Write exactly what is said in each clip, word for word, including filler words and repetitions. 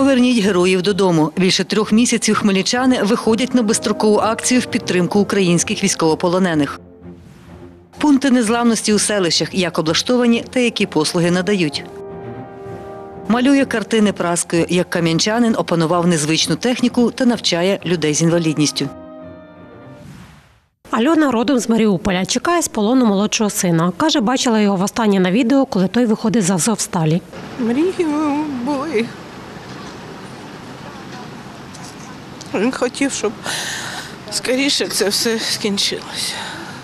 Поверніть героїв додому. Більше трьох місяців хмельничани виходять на безстрокову акцію в підтримку українських військовополонених. Пункти незламності у селищах, як облаштовані та які послуги надають. Малює картини праскою, як кам'янчанин опанував незвичну техніку та навчає людей з інвалідністю. Альона родом з Маріуполя. Чекає з полону молодшого сина. Каже, бачила його востаннє на відео, коли той виходить з Азовсталі. Мрії були. Він хотів, щоб скоріше це все скінчилося.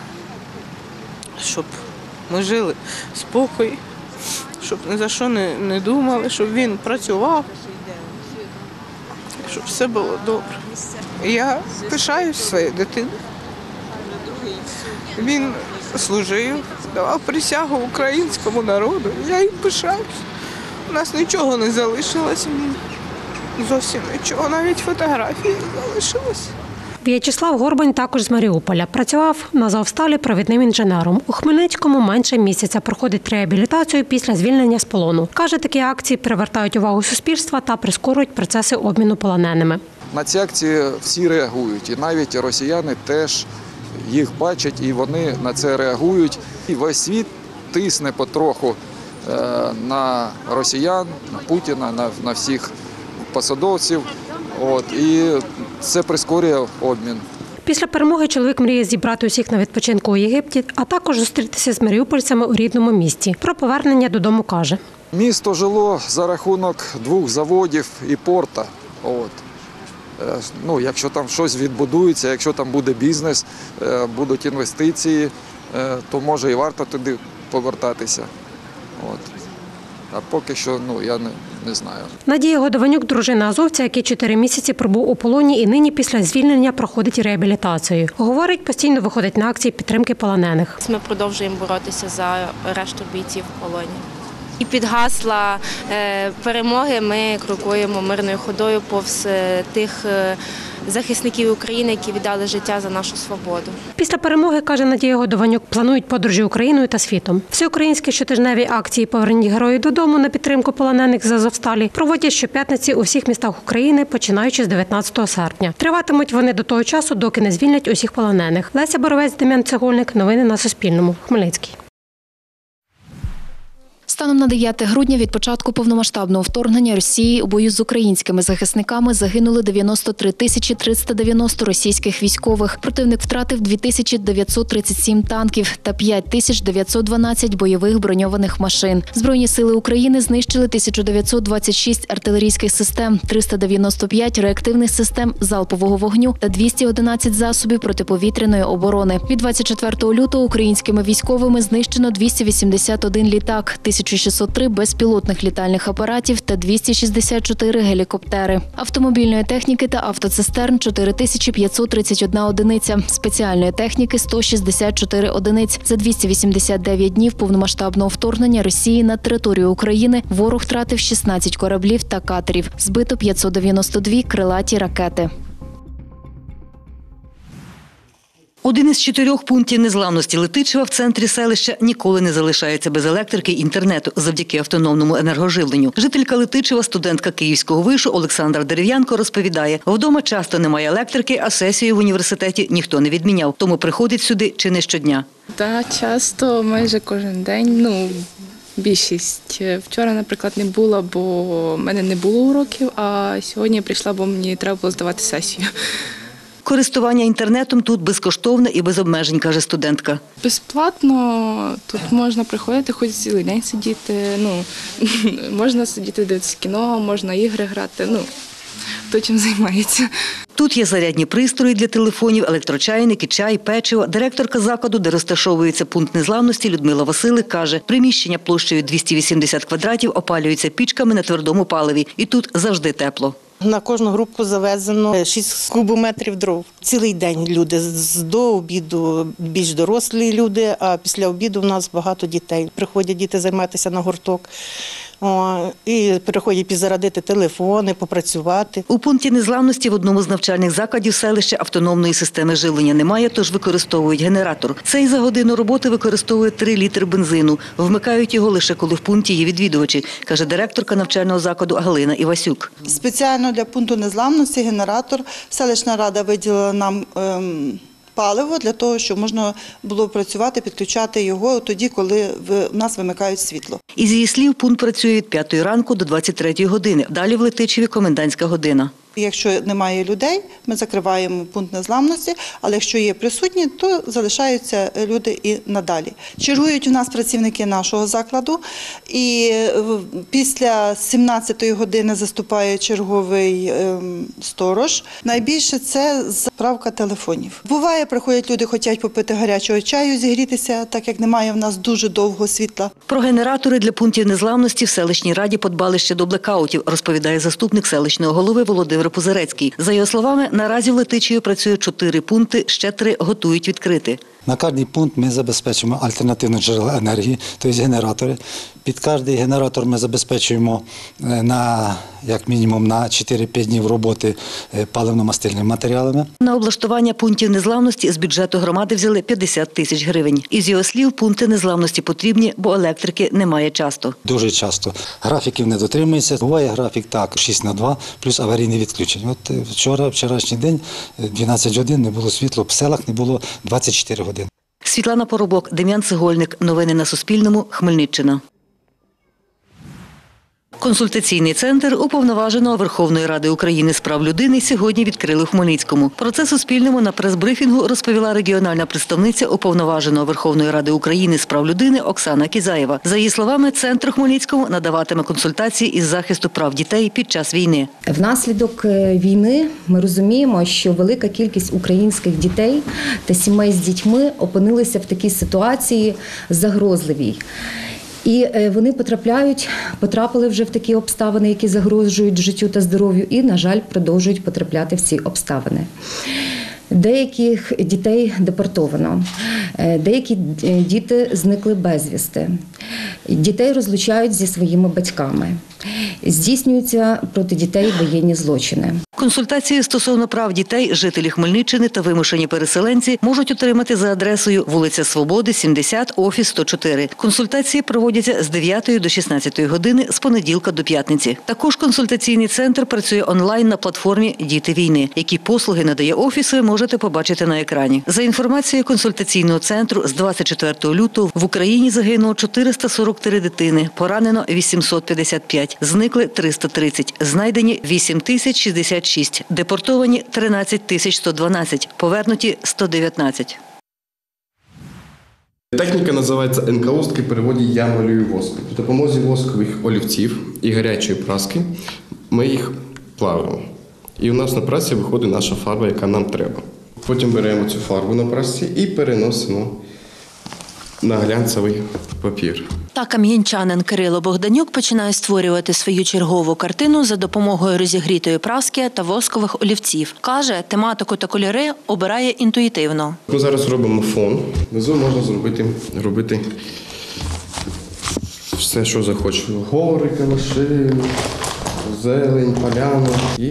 Щоб ми жили в спокої, щоб ні за що не, не думали, щоб він працював, щоб все було добре. Я пишаюсь своєю дитиною. Він служив, давав присягу українському народу. Я їм пишаюсь. У нас нічого не залишилося, зовсім нічого, навіть фотографії не залишилося. В'ячеслав Горбань також з Маріуполя. Працював на Азовсталі провідним інженером. У Хмельницькому менше місяця проходить реабілітацію після звільнення з полону. Каже, такі акції привертають увагу суспільства та прискорюють процеси обміну полоненими. На ці акції всі реагують, і навіть росіяни теж їх бачать, і вони на це реагують. І весь світ тисне потроху на росіян, на Путіна, на, на всіх посадовців. От, і це прискорює обмін. Після перемоги чоловік мріє зібрати усіх на відпочинку у Єгипті, а також зустрітися з маріупольцями у рідному місті. Про повернення додому каже. Місто жило за рахунок двох заводів і порта. От. Ну, якщо там щось відбудується, якщо там буде бізнес, будуть інвестиції, то може і варто туди повертатися. От. А поки що, ну, я не, не знаю. Надія Годованюк – дружина азовця, який чотири місяці пробув у полоні і нині після звільнення проходить реабілітацію. Говорить, постійно виходить на акції підтримки полонених. Ми продовжуємо боротися за решту бійців в полоні. І під гасла перемоги ми крокуємо мирною ходою повз тих захисників України, які віддали життя за нашу свободу. Після перемоги, каже Надія Годованюк, планують подорожі Україною та світом. Всеукраїнські щотижневі акції «Поверніть героїв додому» на підтримку полонених з Азовсталі проводять щоп'ятниці у всіх містах України, починаючи з дев'ятнадцятого серпня. Триватимуть вони до того часу, доки не звільнять усіх полонених. Леся Боровець, Дем'ян Цегольник. Новини на Суспільному. Хмельницький. Станом на дев'яте грудня від початку повномасштабного вторгнення Росії у бою з українськими захисниками загинули дев'яносто три тисячі триста дев'яносто російських військових. Противник втратив дві тисячі дев'ятсот тридцять сім танків та п'ять тисяч дев'ятсот дванадцять бойових броньованих машин. Збройні сили України знищили тисячу дев'ятсот двадцять шість артилерійських систем, триста дев'яносто п'ять реактивних систем залпового вогню та двісті одинадцять засобів протиповітряної оборони. Від двадцять четвертого лютого українськими військовими знищено двісті вісімдесят один літак, тисяча шістсот три безпілотних літальних апаратів та двісті шістдесят чотири гелікоптери. Автомобільної техніки та автоцистерн – чотири тисячі п'ятсот тридцять одна одиниця, спеціальної техніки – сто шістдесят чотири одиниць. За двісті вісімдесят дев'ять днів повномасштабного вторгнення Росії на територію України ворог втратив шістнадцять кораблів та катерів. Збито п'ятсот дев'яносто дві крилаті ракети. Один із чотирьох пунктів незламності Летичева в центрі селища ніколи не залишається без електрики і інтернету завдяки автономному енергоживленню. Жителька Летичева, студентка Київського вишу Олександра Дерев'янко розповідає, вдома часто немає електрики, а сесію в університеті ніхто не відміняв, тому приходить сюди чи не щодня. Так, часто, майже кожен день, ну, більшість. Вчора, наприклад, не було, бо в мене не було уроків, а сьогодні я прийшла, бо мені треба було здавати сесію. Користування інтернетом тут безкоштовне і без обмежень, каже студентка. Безплатно, тут можна приходити, хоч цілий день сидіти, ну, можна сидіти, дивитися кіно, можна ігри грати, ну, хто чим займається. Тут є зарядні пристрої для телефонів, електрочайники, чай, печиво. Директорка закладу, де розташовується пункт незламності, Людмила Василик, каже, приміщення площею двісті вісімдесят квадратів опалюються пічками на твердому паливі. І тут завжди тепло. На кожну групу завезено шість кубометрів дров. Цілий день люди, до обіду більш дорослі люди, а після обіду в нас багато дітей. Приходять діти займатися на гурток. О, і приходять підзарадити телефони, попрацювати. У пункті незламності в одному з навчальних закладів селища автономної системи живлення немає, тож використовують генератор. Цей за годину роботи використовує три літри бензину. Вмикають його лише коли в пункті є відвідувачі, каже директорка навчального закладу Галина Івасюк. Спеціально для пункту незламності генератор селищна рада виділила нам ем, паливо для того, щоб можна було працювати, підключати його тоді, коли в нас вимикають світло. Із її слів, пункт працює від п'ятої ранку до двадцять третьої години. Далі в Летичеві комендантська година. Якщо немає людей, ми закриваємо пункт незламності, але якщо є присутні, то залишаються люди і надалі. Чергують у нас працівники нашого закладу, і після сімнадцятої години заступає черговий сторож. Найбільше це заправка телефонів. Буває, приходять люди, хочуть попити гарячого чаю, зігрітися, так як немає в нас дуже довго світла. Про генератори для пунктів незламності в селищній раді подбали ще до блекаутів, розповідає заступник селищного голови Володимир Пузарецький. За його словами, наразі в Летичеві працює чотири пункти, ще три готують відкрити. На кожний пункт ми забезпечуємо альтернативні джерела енергії, тобто генератори. Під кожний генератор ми забезпечуємо на, як мінімум на чотири-п'ять днів роботи паливно-мастильними матеріалами. На облаштування пунктів незламності з бюджету громади взяли п'ятдесят тисяч гривень. Із його слів, пункти незламності потрібні, бо електрики немає часто. Дуже часто графіків не дотримується. Буває графік так, шість на два, плюс аварійне відключення. От вчора, вчорашній день, дванадцять годин не було світла, в селах не було двадцять чотири години. Світлана Поробок, Дем'ян Цегольник. Новини на Суспільному. Хмельниччина. Консультаційний центр Уповноваженого Верховної Ради України з прав людини сьогодні відкрили у Хмельницькому. Про це Суспільному на прес-брифінгу розповіла регіональна представниця Уповноваженого Верховної Ради України з прав людини Оксана Кізаєва. За її словами, центр у Хмельницькому надаватиме консультації із захисту прав дітей під час війни. Внаслідок війни ми розуміємо, що велика кількість українських дітей та сімей з дітьми опинилися в такій ситуації загрозливій. І вони потрапляють, потрапили вже в такі обставини, які загрожують життю та здоров'ю, і, на жаль, продовжують потрапляти в ці обставини. Деяких дітей депортовано, деякі діти зникли безвісти, дітей розлучають зі своїми батьками, здійснюються проти дітей воєнні злочини. Консультації стосовно прав дітей жителі Хмельниччини та вимушені переселенці можуть отримати за адресою вулиця Свободи, сімдесят, офіс сто чотири. Консультації проводяться з дев'ятої до шістнадцятої години з понеділка до п'ятниці. Також консультаційний центр працює онлайн на платформі «Діти війни». Які послуги надає офіс, ви можете побачити на екрані. За інформацією консультаційного центру, з двадцять четвертого лютого в Україні загинуло чотириста сорок три дитини, поранено вісімсот п'ятдесят п'ять, зникли триста тридцять, знайдені вісім тисяч шістдесят шість, депортовані тринадцять тисяч сто дванадцять, повернуті сто дев'ятнадцять. Техніка називається енкаустки, в переводі «я малюю воском». При допомозі воскових олівців і гарячої праски ми їх плавимо. І у нас на прасі виходить наша фарба, яка нам треба. Потім беремо цю фарбу на прасі і переносимо на глянцевий папір. Та кам'янчанин Кирило Богданюк починає створювати свою чергову картину за допомогою розігрітої праски та воскових олівців. Каже, тематику та кольори обирає інтуїтивно. Ми зараз робимо фон. Внизу можна зробити, робити все, що захочемо. Гори, калаши, зелень, поляну. І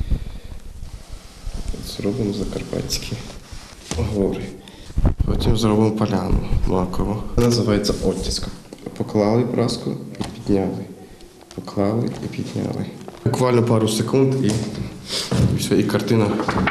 зробимо закарпатські гори. Потім зробимо поляну макову. Це називається оттиск. Поклали праску і підняли. Поклали і підняли. Буквально пару секунд і, і все, і картина.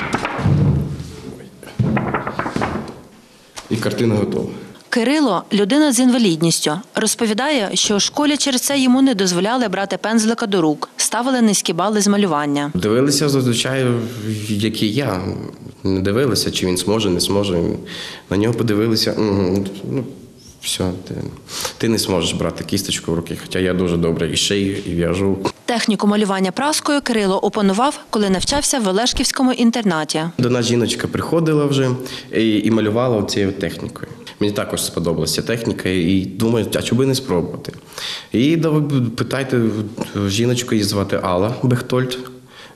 І картина готова. Кирило – людина з інвалідністю. Розповідає, що у школі через це йому не дозволяли брати пензлика до рук, ставили низькі бали з малювання. Дивилися зазвичай, як і я. Не дивилися, чи він зможе, не зможе. На нього подивилися, ну, все, ти, ти не зможеш брати кісточку в руки, хоча я дуже добре і шию, і в'яжу. Техніку малювання праскою Кирило опанував, коли навчався в Олешківському інтернаті. До нас жіночка приходила вже і, і малювала цією технікою. Мені також сподобалася техніка і думаю, а чому би не спробувати. І питайте жіночку, її звати Алла Бехтольд.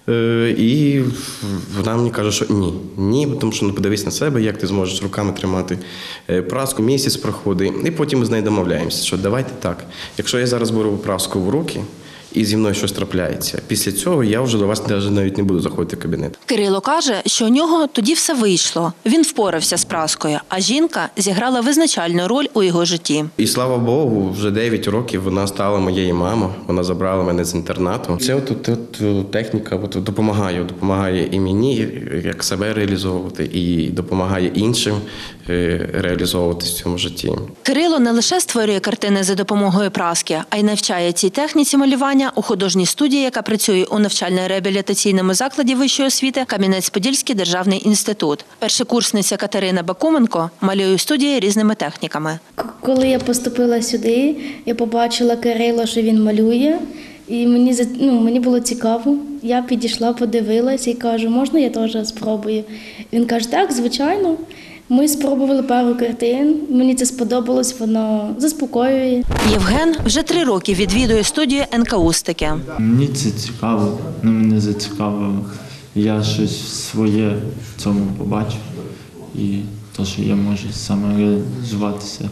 Е, І вона мені каже, що ні. Ні, тому що ну, подивись на себе, як ти зможеш руками тримати праску, місяць проходить. І потім ми з нею домовляємося, що давайте так. Якщо я зараз беру праску в руки, і зі мною щось трапляється. Після цього я вже до вас навіть не буду заходити в кабінет. Кирило каже, що у нього тоді все вийшло. Він впорався з праскою, а жінка зіграла визначальну роль у його житті. І слава Богу, вже дев'ять років вона стала моєю мамою, вона забрала мене з інтернату. Це от, от, от техніка от, допомагає, допомагає і мені, як себе реалізовувати, і допомагає іншим реалізовуватися в цьому житті. Кирило не лише створює картини за допомогою праски, а й навчає цій техніці малювання у художній студії, яка працює у навчально-реабілітаційному закладі вищої освіти Кам'янець-Подільський державний інститут. Першокурсниця Катерина Бакуменко малює у студії різними техніками. Коли я поступила сюди, я побачила Кирила, що він малює, і мені, ну, мені було цікаво. Я підійшла, подивилася і кажу, можна я теж спробую? Він каже, так, звичайно. Ми спробували пару картин, мені це сподобалось, воно заспокоює. Євген вже три роки відвідує студію енкаустики. Мені це цікаво, ну, мене зацікавило. Я щось своє в цьому побачив і те, що я можу саме реалізуватися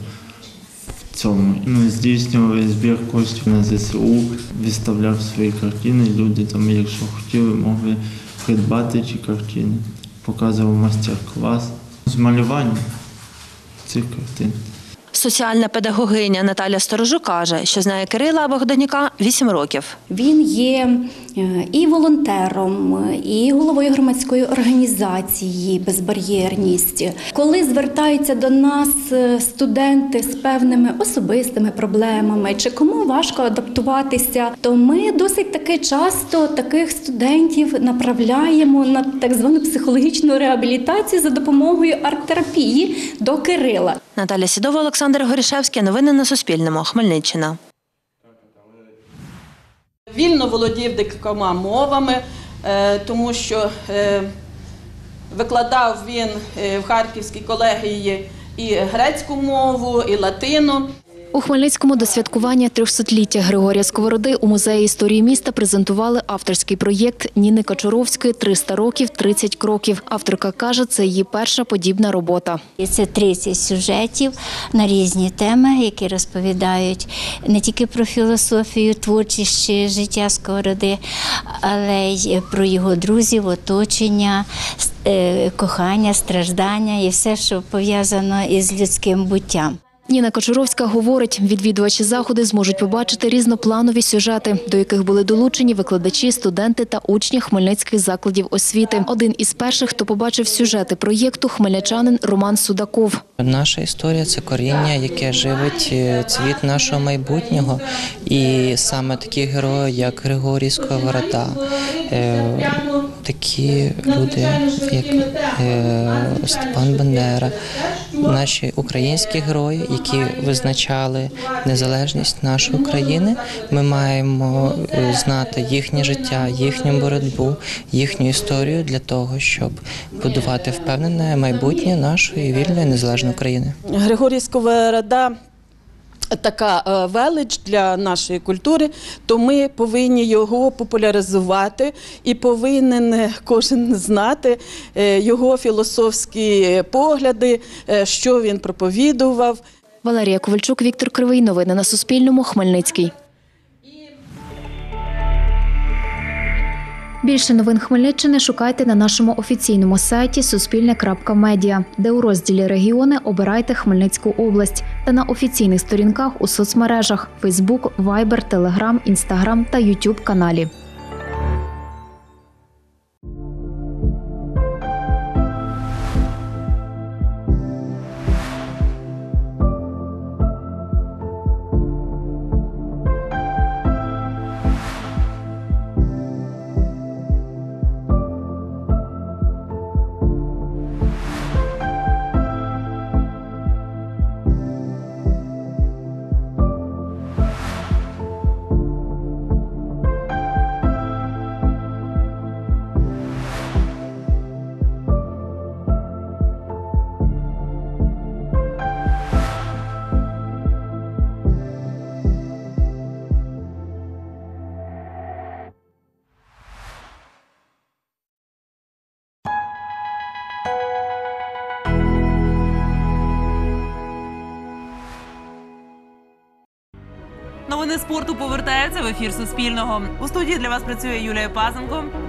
в цьому. Ну, здійснював збір коштів на зе се у, виставляв свої картини, люди там, якщо хотіли, могли придбати ці картини, показував майстер-клас з малювання цих картин. Соціальна педагогиня Наталя Сторожук каже, що знає Кирила Богданюка вісім років. Він є і волонтером, і головою громадської організації «Безбар'єрність». Коли звертаються до нас студенти з певними особистими проблемами, чи кому важко адаптуватися, то ми досить таки часто таких студентів направляємо на так звану психологічну реабілітацію за допомогою арт-терапії до Кирила. Наталя Сідова, Олександр Горішевський. Новини на Суспільному. Хмельниччина. Вільно володів декількома мовами, тому що викладав він в Харківській колегії і грецьку мову, і латину. У Хмельницькому до святкування трьохсотліття Григорія Сковороди у Музеї історії міста презентували авторський проєкт Ніни Качуровської «триста років, тридцять кроків». Авторка каже, це її перша подібна робота. Це тридцять сюжетів на різні теми, які розповідають не тільки про філософію, творчість чи життя Сковороди, але й про його друзів, оточення, кохання, страждання і все, що пов'язано із людським буттям. Ніна Качуровська говорить, відвідувачі заходу зможуть побачити різнопланові сюжети, до яких були долучені викладачі, студенти та учні хмельницьких закладів освіти. Один із перших, хто побачив сюжети проєкту, хмельничанин Роман Судаков. Наша історія – це коріння, яке живить цвіт нашого майбутнього. І саме такі герої, як Григорій Сковорода, такі люди, як Степан Бандера, наші українські герої, які визначали незалежність нашої країни. Ми маємо знати їхнє життя, їхню боротьбу, їхню історію для того, щоб будувати впевнене майбутнє нашої вільної незалежної країни. Григорій Сковорода така велич для нашої культури, то ми повинні його популяризувати і повинен кожен знати його філософські погляди, що він проповідував. Валерія Ковальчук, Віктор Кривий. Новини на Суспільному. Хмельницький. Більше новин Хмельниччини шукайте на нашому офіційному сайті суспільне крапка медіа, де у розділі «Регіони» обирайте Хмельницьку область та на офіційних сторінках у соцмережах – Фейсбук, Вайбер, Телеграм, Інстаграм та Ютуб каналі. Новини спорту повертаються в ефір Суспільного. У студії для вас працює Юлія Пазенко.